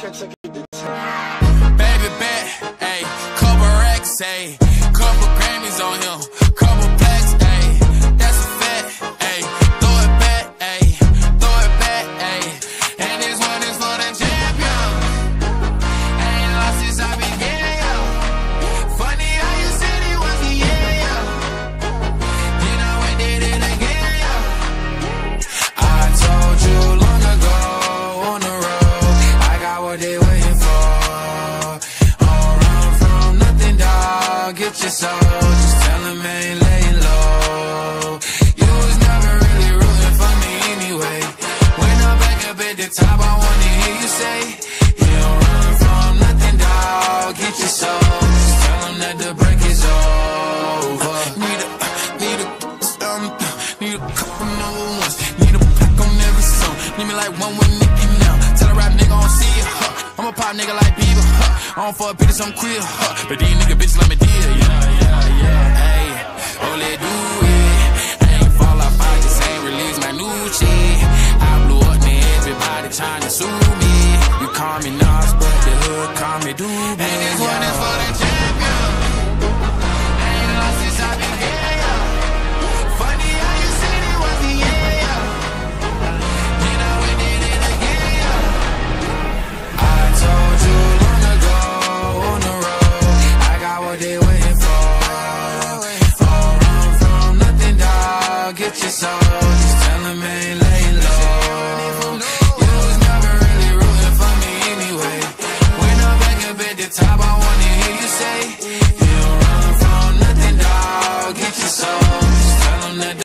Baby bet, ayy, couple racks, ayy, couple Grammys on him, couple plaques, ayy, that's a fact, ayy, throw it back, ayy, throw it back, ayy, and this one is for the champion. Ain't lost since I began, yo. Funny how you said it was the yeah, then I went did it again, yo. I told you long ago on the road, I got what they waiting for. Get your soul, just tell him I ain't laying low. You was never really rooting for me anyway. When I'm back up at the top, I wanna hear you say, you don't run from nothing, dawg. Get your soul, just tell him that the break is over. Need a couple number ones. Need a pack on every song. Need me like one with Nicky now. Tell a rap nigga I don't see ya, I'm a pop nigga like Bieber, I don't fuck bitches, I'm queer, but these nigga bitches let me deal, yeah, ayy, only do it. I ain't fall off, I just ain't release my new shit. I blew up, man, everybody trying to sue me. You call me Nas, but the hood call me Doobie. And this one is for the champion. Ain't lost since I been here, yo. Funny how you said it was the yeah, then I went did it again, yo. I told you long ago on the road, I got what they waiting for. Don't run from nothing, dawg. Get your soul, just tell them ain't